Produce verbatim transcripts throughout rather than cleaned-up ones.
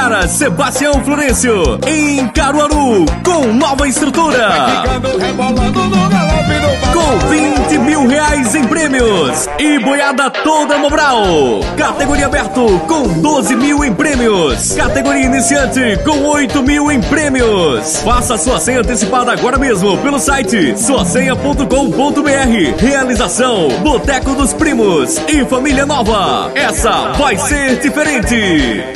Rodoviária Sebastião Florencio, em Caruaru, com nova estrutura. Com vinte mil reais em prêmios e boiada toda Mobral. Categoria aberto com doze mil em prêmios. Categoria iniciante com oito mil em prêmios. Faça sua senha antecipada agora mesmo pelo site sua senha ponto com ponto br. Realização Boteco dos Primos e Família Nova. Essa vai ser diferente.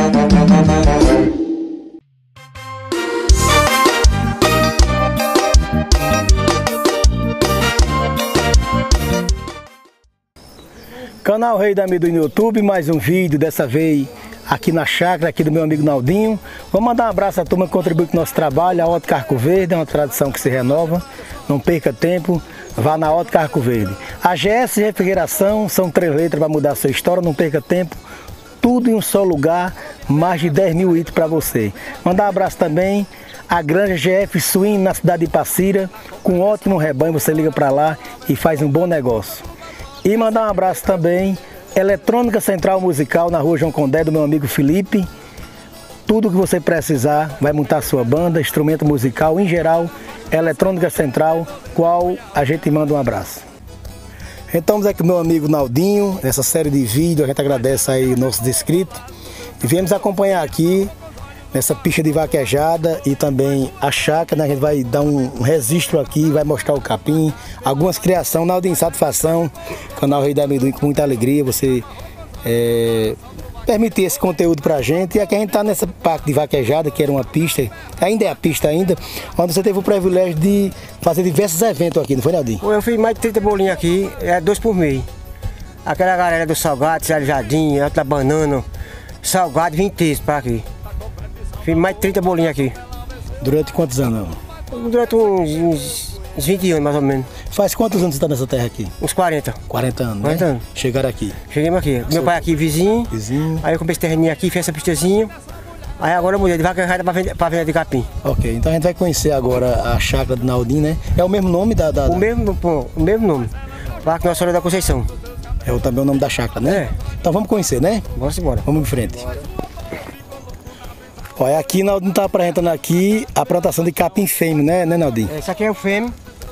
Canal Rei da Amendoim no YouTube, mais um vídeo, dessa vez aqui na chácara, aqui do meu amigo Naldinho. Vou mandar um abraço a turma que contribui com o nosso trabalho. A Ótica Arco Verde é uma tradição que se renova, não perca tempo, vá na Ótica Arco Verde. A G S Refrigeração, são três letras para mudar a sua história, não perca tempo. Tudo em um só lugar, mais de dez mil itens para você. Mandar um abraço também a Granja G F Suíno na cidade de Passira, com um ótimo rebanho, você liga para lá e faz um bom negócio. E mandar um abraço também, Eletrônica Central Musical na rua João Condé, do meu amigo Felipe. Tudo que você precisar, vai montar sua banda, instrumento musical, em geral, Eletrônica Central, qual a gente manda um abraço. Então, estamos aqui com meu amigo Naldinho, nessa série de vídeos, a gente agradece aí nossos inscritos. E viemos acompanhar aqui, nessa pista de vaquejada e também a chácara, né? A gente vai dar um registro aqui, vai mostrar o capim, algumas criações. Naldinho, satisfação, canal Rei da Amendoim, com muita alegria você é, permitir esse conteúdo pra gente. E aqui a gente tá nessa parte de vaquejada, que era uma pista, ainda é a pista ainda, onde você teve o privilégio de fazer diversos eventos aqui, não foi, Naldinho? Eu fiz mais de trinta bolinhas aqui, é dois por mês. Aquela galera do salgado, Célio Jardim, outra banana, salgado, vinte textos pra aqui. Fiz mais de trinta bolinhas aqui. Durante quantos anos? Durante uns, uns, uns vinte anos, mais ou menos. Faz quantos anos você está nessa terra aqui? Uns quarenta. quarenta anos, quarenta né? anos. Chegaram aqui? Cheguemos aqui. Meu pai aqui, vizinho. Vizinho. Aí eu comecei terreninho aqui, fiz essa pistazinha. Aí agora eu mudei de vaquejada para vender, pra vender de capim. Ok, então a gente vai conhecer agora a chácara do Naldinho, né? É o mesmo nome da... da, da... O, mesmo, pô, o mesmo nome. Parque Nossa Senhora da Conceição. É o, também o nome da chácara, né? É. Então vamos conhecer, né? Bora embora. Vamos em frente. Olha, aqui Naldinho está apresentando aqui a plantação de capim fêmeo, né, né Naldinho? Esse aqui é o fêmeo.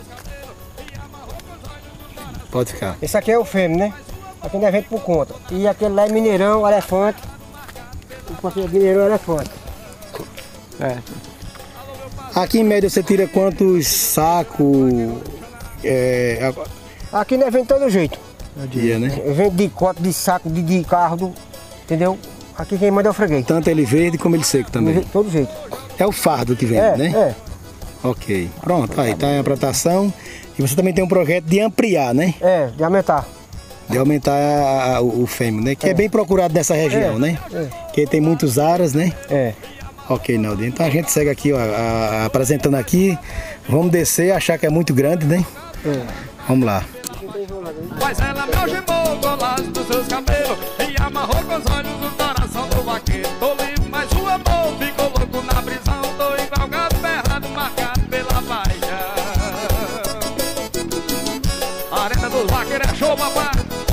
Pode ficar. Esse aqui é o fêmeo, né? Aqui não é vento por conta. E aquele lá é Mineirão, elefante. Aqui é Mineirão, elefante. É. Aqui em média você tira quantos sacos? É... Aqui não é vento de todo jeito. No dia, né? Vento de cota, de saco, de, de carro, do, entendeu? Aqui quem manda é o freguês. Tanto ele verde como ele seco também. De todo jeito. É o fardo que vem, é, né? É. Ok. Pronto, aí tá a plantação. E você também tem um projeto de ampliar, né? É, de aumentar. De aumentar a, a, o, o fêmeo, né? Que é. é bem procurado nessa região, é, né? É. Que tem muitos aras, né? É. Ok, Naldinho. Então a gente segue aqui, ó, a, a, apresentando aqui. Vamos descer, achar que é muito grande, né? É. Vamos lá. Mas ela me algemou com laço dos seus cabelos e amarrou com os olhos o coração do vaqueiro. Tô livre, mas o amor ficou louco na prisão. Tô igual gato ferrado, marcado pela paixão. A arena dos vaqueiros é show, papai.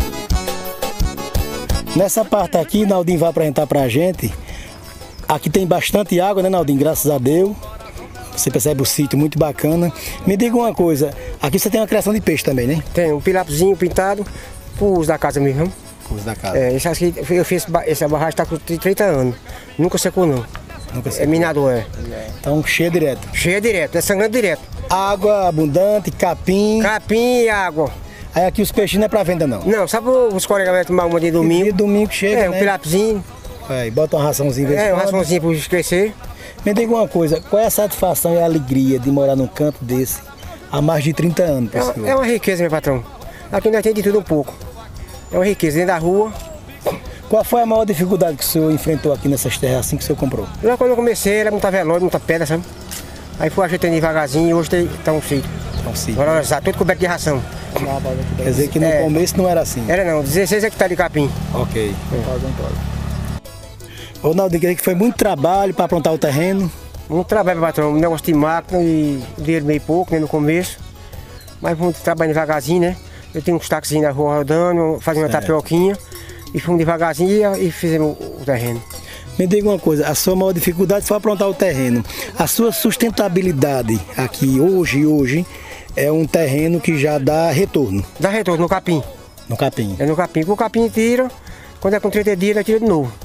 Nessa parte aqui, Naldinho vai apresentar pra gente. Aqui tem bastante água, né, Naldinho? Graças a Deus. Você percebe o sítio muito bacana. Me diga uma coisa, aqui você tem uma criação de peixe também, né? Tem um pilapozinho pintado, pro uso da casa mesmo. Uso da casa. É, esse aqui, eu fiz, essa barragem está com trinta anos. Nunca secou não. Nunca secou. É minador, é. Então cheia direto. Cheia direto, é sangrando direto. Água abundante, capim. Capim e água. Aí aqui os peixinhos não é pra venda não? Não, sabe os colegas vão tomar uma de domingo? E de domingo chega, É, né? um pilapozinho. É, e bota uma raçãozinha. É, uma raçãozinha para eles crescer. Me diga uma coisa, qual é a satisfação e a alegria de morar num canto desse há mais de trinta anos, É, senhor? é uma riqueza, meu patrão. Aqui nós tem de tudo um pouco. É uma riqueza, dentro da rua. Qual foi a maior dificuldade que o senhor enfrentou aqui nessas terras assim que o senhor comprou? Lá quando eu comecei era muita velório, muita pedra, sabe? Aí fui ajeitando devagarzinho e hoje está um sítio. Então, sim. Agora está tudo coberto de ração. Quer dizer que no é, começo não era assim? Era não, dezesseis hectares de capim. Ok. É. Ô Naldinho, que foi muito trabalho para plantar o terreno. Muito trabalho, patrão, um negócio de máquina e dinheiro meio pouco, né, no começo. Mas vamos trabalhando devagarzinho, né? Eu tenho uns taxinhos na rua rodando, fazendo uma tapioquinha. E fomos devagarzinho e, e fizemos o terreno. Me diga uma coisa, a sua maior dificuldade foi aprontar o terreno. A sua sustentabilidade aqui hoje, hoje, é um terreno que já dá retorno. Dá retorno no capim. No capim. É no capim. O capim tira, quando é com trinta dias, ele tira de novo.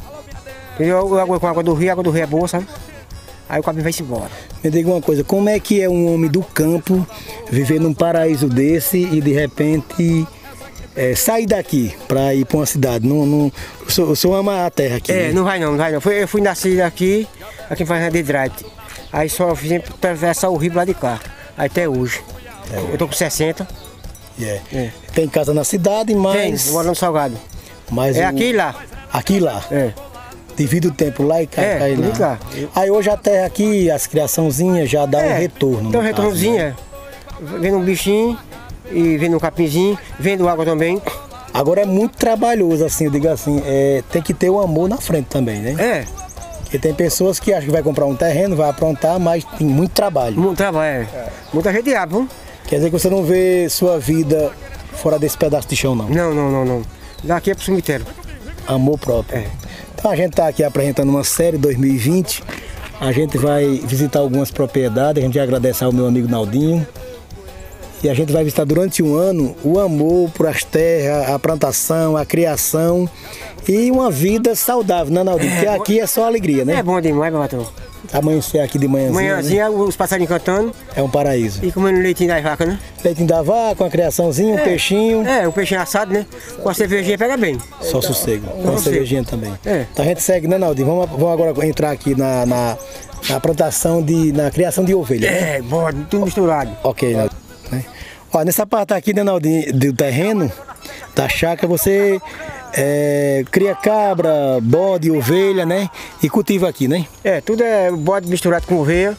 Eu água com água do rio, a água do rio é boa, sabe? Aí o capim vai-se embora. Me diga uma coisa, como é que é um homem do campo viver num paraíso desse e de repente é, sair daqui para ir para uma cidade? Não, não, o, senhor, o senhor ama a terra aqui? É, né? não vai não, não vai não. Eu fui nascido aqui, aqui em Fazenda de Hidrate. Aí só fiz atravessar o rio lá de cá, aí até hoje. É, eu tô com sessenta. Yeah. É. Tem casa na cidade, mas... Tem, moro no Salgado. Mas é o... aqui e lá. Aqui e lá? É. Divide o tempo lá e cai, é, cai lá. lá. Aí hoje a terra aqui, as criaçãozinhas já dá é, um retorno. Tem um retornozinho, né? é. Vendo um bichinho, e vendo um capinzinho, vendo água também. Agora é muito trabalhoso, assim, eu digo assim, é, tem que ter o amor na frente também, né? É. Porque tem pessoas que acham que vai comprar um terreno, vai aprontar, mas tem muito trabalho. Muito trabalho, é. é. Muita gente abre, viu? Quer dizer que você não vê sua vida fora desse pedaço de chão, não? Não, não, não, não. Daqui é pro cemitério. Amor próprio. É. Então a gente está aqui apresentando uma série dois mil e vinte. A gente vai visitar algumas propriedades, a gente vai agradecer ao meu amigo Naldinho. E a gente vai visitar durante um ano o amor por as terras, a plantação, a criação e uma vida saudável, né, Naldinho? Porque aqui é só alegria, né? É bom demais, meu patrão. Amanhecer aqui de manhãzinha. Manhãzinha, né? Os passarinhos cantando. É um paraíso. E comendo leitinho da vaca, né? Leitinho da vaca, uma criaçãozinha, um é, peixinho. É, um peixinho assado, né? Com a cervejinha pega bem. Só sossego. Com a sossego. cervejinha também. É. Então a gente segue, né, Naldinho? Vamos, vamos agora entrar aqui na, na, na plantação, de, na criação de ovelha. É, né? bode, tudo misturado. Ok, Naldinho. Né? Ó, nessa parte aqui, né, Naldinho, do terreno, da chácara, você é, cria cabra, bode, ovelha, né? E cultiva aqui, né? É, tudo é bode misturado com ovelha.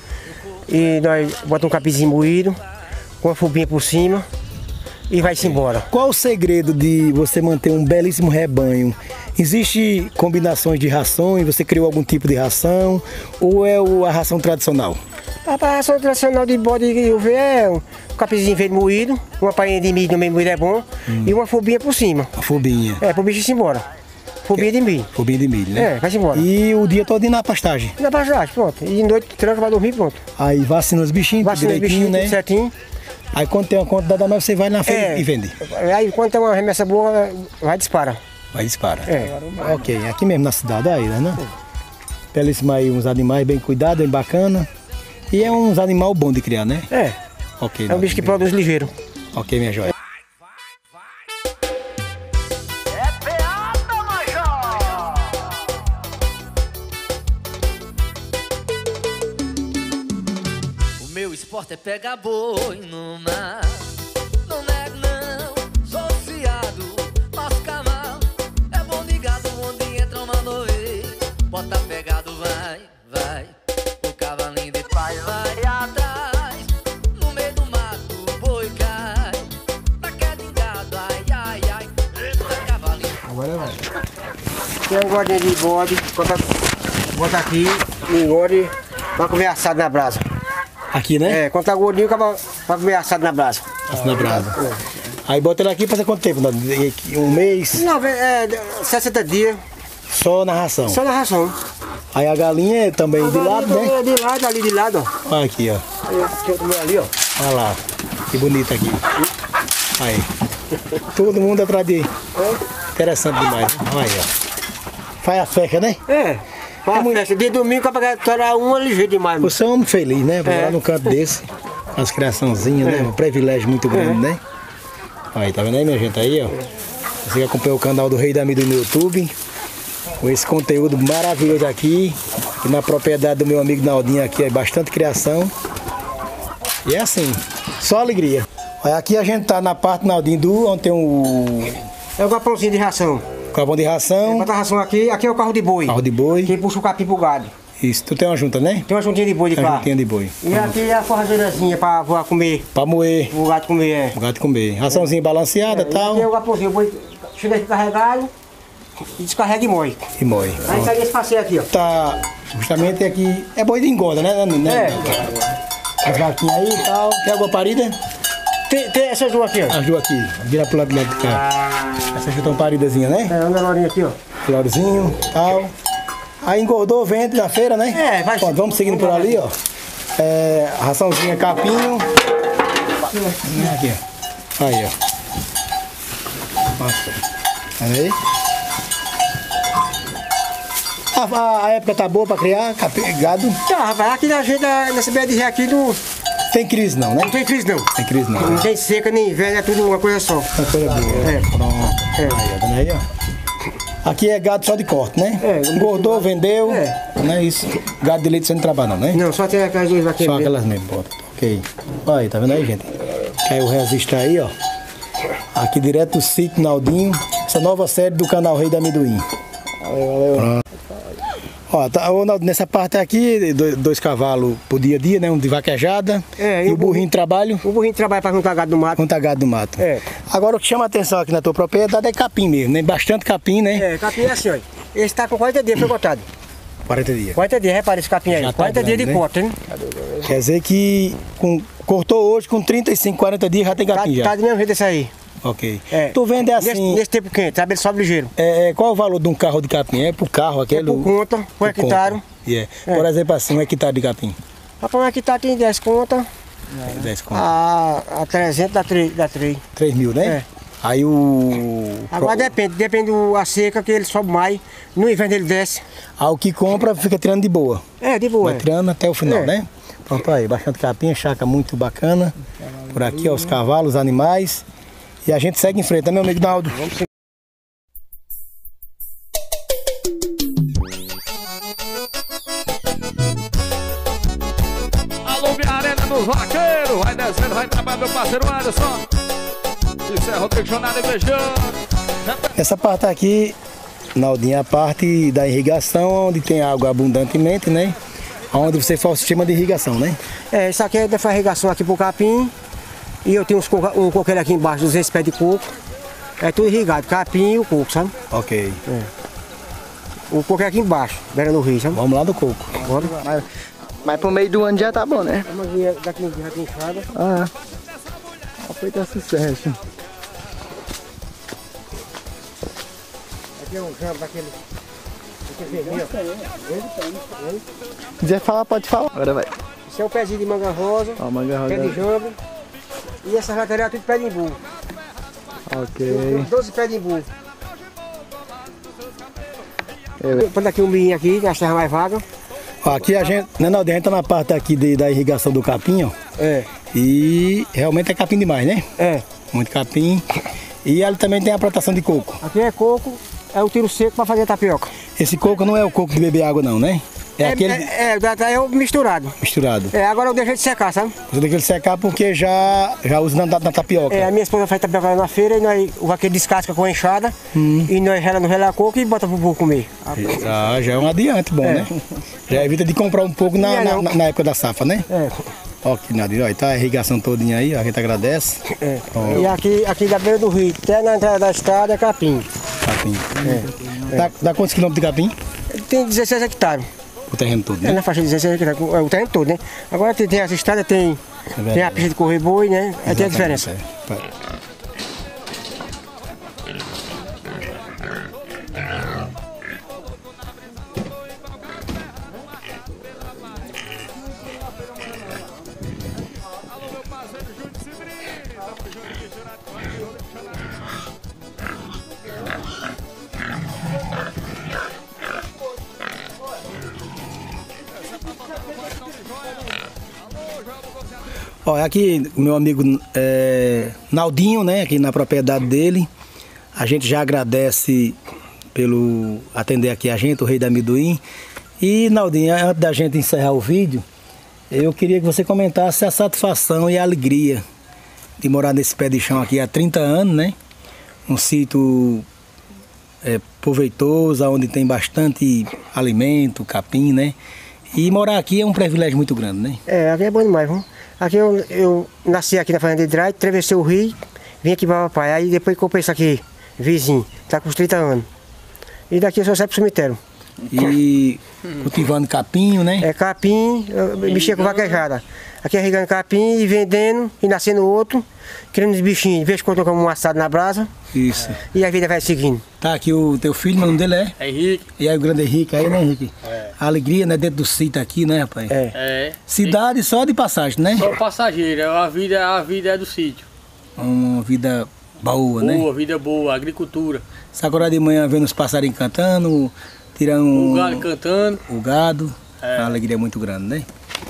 E nós botamos um capinzinho moído, com a fubinha por cima e vai-se embora. Qual o segredo de você manter um belíssimo rebanho? Existe combinações de rações? Você criou algum tipo de ração? Ou é a ração tradicional? A ração tradicional de bode e ovelha é um capinzinho verde moído, uma palhinha de milho também moído é bom, hum. e uma fubinha por cima. A fubinha. É, pro bicho ir embora. Fubinha de milho. Fubinha de milho, né? É, vai-se embora. E o dia todo na pastagem? Na pastagem, pronto. E de noite tranca pra dormir, pronto. Aí vacina os bichinhos, vacina os bichinhos, né? Tudo certinho. Aí quando tem uma quantidade a mais, você vai na feira é, e vende? Aí quando tem uma remessa boa, vai dispara. Vai dispara. É. Ok, aqui mesmo na cidade, aí, né? Belíssimo aí, uns animais bem cuidados, bem bacana. E é uns animais bons de criar, né? É. Ok. É um bicho que produz ligeiro. Ok, minha joia. Meu esporte é pegar boi no mar. Não nego não, sou fiado. Nosso cavalo é bom de gado, onde entra uma vez. Bota pegado, vai, vai. O cavalinho de pai vai atrás. No meio do mato o boi cai. Tá queda em gado, ai, ai, ai. Eita, cavalinho. Agora vai. Tem um gordinho de bode, bota aqui, engorde, vai comer assado na brasa. Aqui, né? É, quando tá gordinho, acaba pra comer assado na brasa. Assado na brasa. É. Aí bota ele aqui, passa quanto tempo? Um mês? Não, é sessenta dias. Só na ração? Só na ração. Aí a galinha é também a de lado, né? De lado, ali de lado, ó. Olha aqui, ó. Aí, tem outro ali, ó. Olha lá, que bonito aqui. Aí. Todo mundo atrás de... Interessante demais, né? Olha aí, ó. Faz a festa, né? É. Faz a festa. De domingo, pra pegar uma ligeiro demais. Você é um homem feliz, né? Pra morar num canto desse. As criaçãozinhas, é. né? Um privilégio muito grande, é. né? Aí, tá vendo aí, minha gente? Aí, ó. Você que acompanha o canal do Rei da Mídia no YouTube. Com esse conteúdo maravilhoso aqui. E na propriedade do meu amigo Naldinho aqui é bastante criação. E é assim, só alegria. Olha, aqui a gente tá na parte, Naldinho, do onde tem o... É o galpãozinho de ração. Capão de ração. Bota a ração aqui, aqui é o carro de boi. Carro de boi. Quem puxa o capim pro gado. Isso, tu tem uma junta, né? Tem uma juntinha de boi de tem cá. Uma juntinha de boi. E uhum. aqui é a forrageirazinha pra, pra comer. Pra moer. O gato comer, é. O gato comer. Raçãozinha é. balanceada e é, tal. Aqui é o galpãozinho, o boi chega aqui carregado e descarrega e moe. E moe. Aí sai esse passeio aqui, ó. Tá, justamente aqui, é boi de engorda, né? né? É. As vaquinhas aí e tal. Tem água parida? Tem, tem essas duas aqui, ó. As duas aqui, vira pro lado, do lado de cá. Ah. Essas já estão paridazinhas, né? É, anda a lorinha aqui, ó. Florzinho, tal. Aí engordou, vende na feira, né? É, vai. Pronto, vamos seguindo por ali, ó. É, raçãozinha capinho. Aqui, ó. Aí, ó. Olha aí. A, a época tá boa pra criar capim, gado? Tá, rapaz, aqui na gente, nessa B D aqui não tem crise não, né? Não tem crise não. Tem crise não. Não né? tem seca nem inverno, é tudo uma coisa só. Uma coisa boa. É. Pronto. É. Aí, ó, aí, ó. Aqui é gado só de corte, né? É. Engordou, vendeu. É. Não é isso. Gado de leite você não trabalha não, né? Não, só tem aquelas duas vaqueiras. Só aquelas mesmo, bota. Ok. Olha aí, tá vendo aí, gente? Caiu o resistor aí, ó. Aqui direto do sítio Naldinho. Essa nova série do canal Rei do Amendoim. Valeu, valeu. Pronto. Ó, tá, nessa parte aqui, dois, dois cavalos por dia a dia, né? Um de vaquejada é, e o burrinho de trabalho. O burrinho de trabalho para juntar gado do mato. Juntar gado do mato. É. Agora o que chama a atenção aqui na tua propriedade é capim mesmo, né? Bastante capim, né? É, capim é assim, ó. Esse tá com quarenta dias, foi cortado. quarenta dias. quarenta dias, repara esse capim aí. Já tá quarenta grande, dias de né? corte, hein? Quer dizer que com, cortou hoje, com trinta e cinco, quarenta dias já tem capim tá, já. Tá do mesmo jeito esse aí. Ok. É. Tu vende assim... Nesse, nesse tempo quente, sabe? Ele sobe ligeiro. É, qual é o valor de um carro de capim? É por carro aquele? É por conta, por, por hectare. Yeah. É. Por exemplo assim, um hectare de capim. Rapaz, um hectare tem dez contas. dez conto. A, a trezentos dá três. Dá três. três mil, né? É. Aí o... Agora depende, depende da seca que ele sobe mais. No inverno ele desce. Ah, o que compra fica tirando de boa. É, de boa. Vai tirando até o final, É. né? Pronto aí, bastante capim, chácara muito bacana. Por aqui, ó, os cavalos, os animais. E a gente segue em frente, né, meu amigo Naldo? Vamos seguir. Alô, minha arena dos vaqueiros. Vai descendo, vai trabalhar meu parceiro Anderson. Isso é Rodrigo Jornada invejando. Essa parte aqui, Naldinho, é a parte da irrigação, onde tem água abundantemente, né? Onde você faz o sistema de irrigação, né? É, isso aqui é da irrigação aqui pro capim. E eu tenho uns coca, um coqueiro aqui embaixo, duzentos pés de coco. É tudo irrigado, capim e o coco, sabe? Ok. É. O coco é aqui embaixo, beira no rio, sabe? Vamos lá do coco. Bora. Mas, mas pro meio do ano já tá bom, né? Vamos aqui daqui um dia já tem enxada. Ah, foi dar sucesso. Aqui é um jambo daquele. daquele vermelho, ó. Se quiser falar, pode falar. Agora vai. Esse é o pezinho de manga rosa, Ó, manga pé de rosa. jambo. E essa lateral é tudo pé de imbu. Ok. doze pés de imbu. Eu- Põe aqui um milhinho aqui, que é a terra mais vaga. Ó, aqui a gente, né, Naldinho, a gente tá na parte aqui de, da irrigação do capim, ó. É. E realmente é capim demais, né? É. Muito capim. E ali também tem a plantação de coco. Aqui é coco, é o tiro seco para fazer tapioca. Esse coco não é o coco de beber água não, né? É, aquele É, é, é, é o misturado. misturado. É, agora eu deixo ele secar, sabe? Você tem que ele secar porque já, já usa na, na, na tapioca. É, a minha esposa faz tapioca na feira e nós, o vaqueiro descasca com a enxada e nós rela no rela coco e bota pro burro comer. Já, já é um adiante bom, É. né? Já evita de comprar um pouco na, É, na, não. na- na época da safra, né? É, Ó, que nada, ó, tá a irrigação todinha aí, ó, a gente agradece. é. Pronto. E aqui, aqui da beira do rio, até na entrada da estrada é capim. Capim. Dá, dá quantos quilômetros de capim? Ele tem dezesseis hectares. O terreno todo, É né? na faixa de dezesseis hectares, é o terreno todo, né? Agora tem, tem as estradas, tem, verdade. tem a pista de correr boi, né? Aí tem a Exatamente, diferença. é. Vai. Ó, aqui o meu amigo é, Naldinho, né? Aqui na propriedade dele. A gente já agradece pelo atender aqui a gente, o Rei do Amendoim. E Naldinho, antes da gente encerrar o vídeo, eu queria que você comentasse a satisfação e a alegria de morar nesse pé de chão aqui há trinta anos, né? Um sítio é, proveitoso, onde tem bastante alimento, capim, né? E morar aqui é um privilégio muito grande, né? É, aqui é bom demais, viu? Aqui eu, eu nasci aqui na fazenda de Drai, atravessei o rio, vim aqui para papai. Aí depois comprei isso aqui, vizinho, tá com uns trinta anos. E daqui eu só saio pro cemitério. E cultivando capinho, né? É capim, eu mexia com vaquejada. Aqui é regando capim e vendendo, e nascendo outro, criando os bichinhos, de vez em quando colocamos um assado na brasa. Isso. E a vida vai seguindo. Tá aqui o teu filho, o nome dele é? É Henrique. E aí o grande Henrique aí, né, Henrique? É. A alegria, né, dentro do sítio aqui, né, rapaz? É. É. Cidade só de passagem, né? Só passageiro, a vida, a vida é do sítio. Uma vida boa, né? Boa, vida boa, agricultura. Essa agora de manhã vendo os passarinhos cantando, tirando O gado cantando. o gado. É. Uma alegria muito grande, né?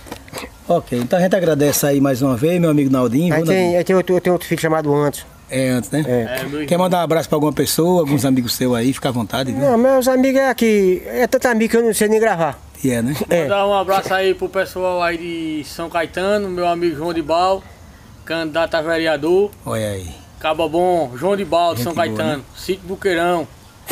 Ok, então a gente agradece aí mais uma vez, meu amigo Naldinho. Aí viu, tem, Naldinho? aí tem outro, tem outro filho chamado Antes. É antes, né? É. É, meu Quer mandar um abraço pra alguma pessoa, alguns amigos seus aí, fica à vontade, viu? Não, meus amigos é aqui, é tanto amigo que eu não sei nem gravar. E é, né? É. Mandar um abraço aí pro pessoal aí de São Caetano, meu amigo João de Bal, candidato a vereador. Olha aí. Caba Bom, João de Bal, de Gente São boa, Caetano, né? sítio Buqueirão.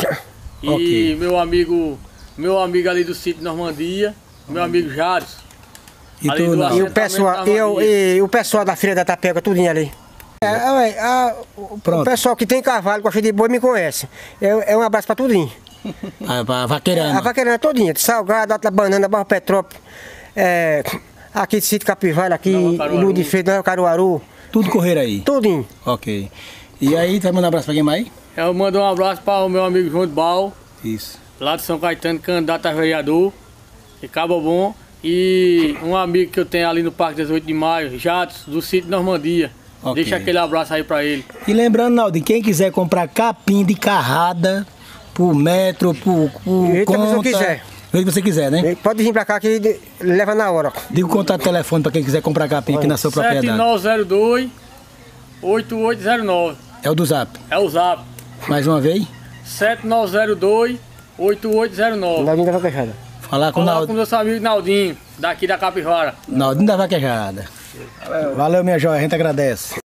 E Ok. meu amigo, meu amigo ali do sítio Normandia, meu amigo Jaros. E Ali tu, do Naldo? E o Assentamento pessoal, da e, eu, Normandia. e o pessoal da Feira da Tapega, tudinho ali. É, é, a- o, Pronto. o pessoal que tem cavalo, gosta de boi, me conhece. É, é um abraço pra tudinho. A, a vaqueirana. A vaqueirana todinha, de Salgado, Atla Banana, Barro Petrópolis, é, aqui de Sítio Capivari, aqui, Nova Caruaru. Lua de Feira, Nova Caruaru, Tudo correr aí. tudinho. Ok. E aí, tu vai mandar um abraço pra quem mais? Eu mando um abraço para o meu amigo João de Bal, Isso. lá de São Caetano, candidato a vereador, de Cabo Bom. E um amigo que eu tenho ali no Parque dezoito de Maio, Jatos, do sítio Normandia. Ok. Deixa aquele abraço aí pra ele. E lembrando, Naldinho, quem quiser comprar capim de carrada por metro, por, por Eita, conta... se eu quiser. Do jeito que você quiser, né? Pode vir pra cá que de- leva na hora. Diga o contato de telefone pra quem quiser comprar capim aqui na sua sete propriedade. nove zero dois, oito oito zero nove. É o do Zap. É o zap. Mais uma vez. sete nove zero dois, oito oito zero nove. Naldinho da Vaquejada. Falar com o Falar com Naldinho. nosso amigo Naldinho, daqui da Capivara. Naldinho da Vaquejada. Valeu, minha joia. A gente agradece.